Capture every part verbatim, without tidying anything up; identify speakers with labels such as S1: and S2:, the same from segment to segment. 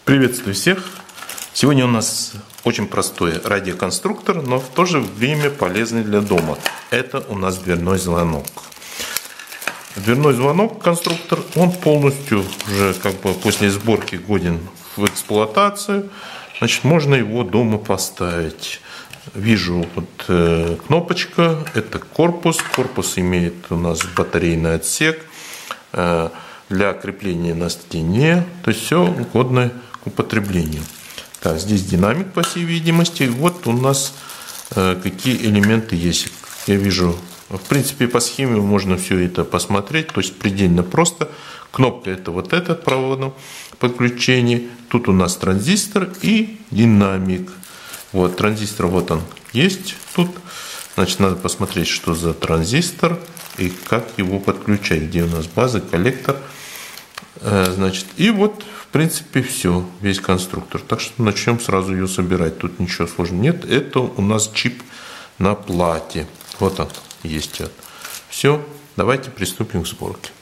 S1: Приветствую всех! Сегодня у нас очень простой радиоконструктор, но в то же время полезный для дома. Это у нас дверной звонок. Дверной звонок, конструктор, он полностью уже как бы после сборки годен в эксплуатацию. Значит, можно его дома поставить. Вижу вот э, кнопочка, это корпус. Корпус имеет у нас батарейный отсек э, для крепления на стене. То есть все годное к употреблению. Так, здесь динамик, по всей видимости. Вот у нас э, какие элементы есть. Я вижу, в принципе, по схеме можно все это посмотреть. То есть предельно просто. Кнопка — это вот этот проводом подключения. Тут у нас транзистор и динамик. Вот транзистор, вот он есть тут. Значит, надо посмотреть, что за транзистор и как его подключать. Где у нас база, коллектор. Значит, и вот, в принципе, все, весь конструктор. Так что начнем сразу ее собирать. Тут ничего сложного нет. Это у нас чип на плате. Вот он есть. Все, давайте приступим к сборке.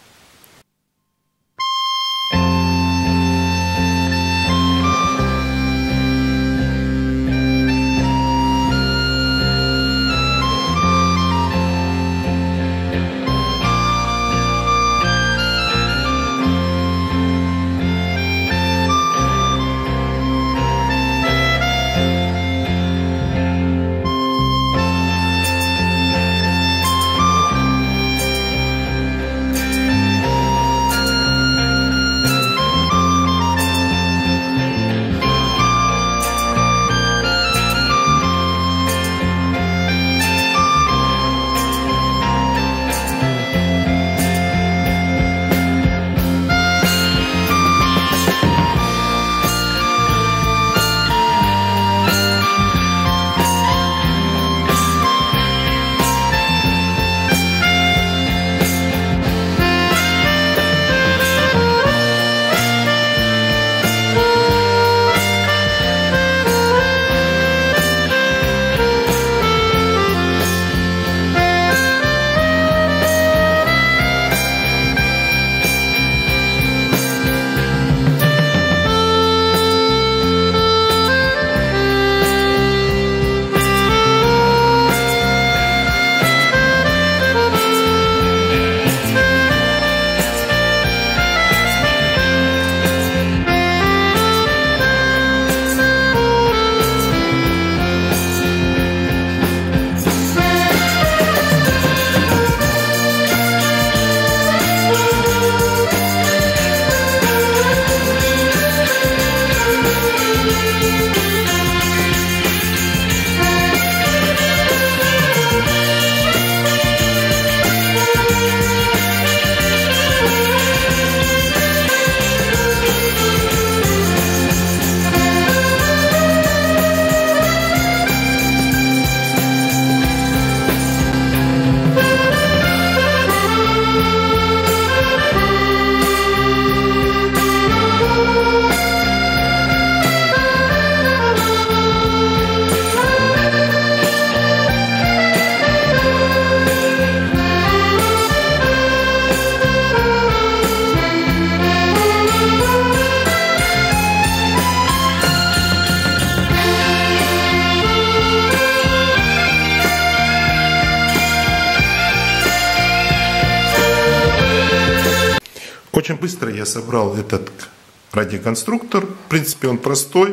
S1: Очень быстро я собрал этот радиоконструктор. В принципе, он простой,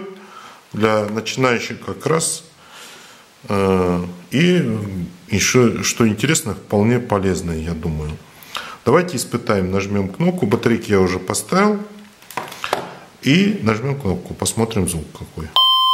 S1: для начинающих как раз. И еще, что интересно, вполне полезный, я думаю. Давайте испытаем. Нажмем кнопку. Батарейки я уже поставил. И нажмем кнопку. Посмотрим звук какой.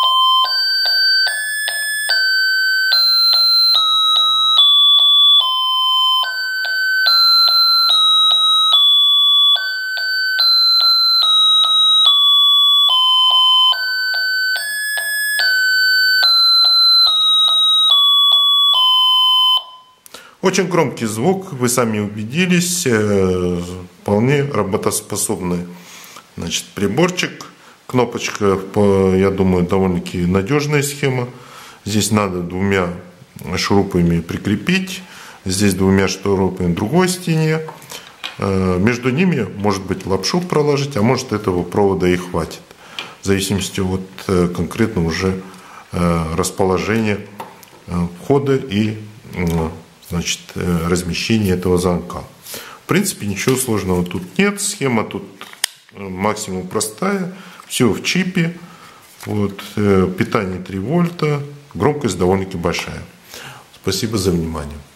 S1: Очень громкий звук, вы сами убедились, вполне работоспособный, значит, приборчик. Кнопочка, я думаю, довольно-таки надежная схема. Здесь надо двумя шурупами прикрепить, здесь двумя шурупами в другой стене. Между ними, может быть, лапшу проложить, а может, этого провода и хватит. в зависимости от конкретно уже расположения входа и, значит, размещения этого замка. В принципе, ничего сложного тут нет. Схема тут максимум простая. Все в чипе. Вот, питание три вольта. Громкость довольно-таки большая. Спасибо за внимание.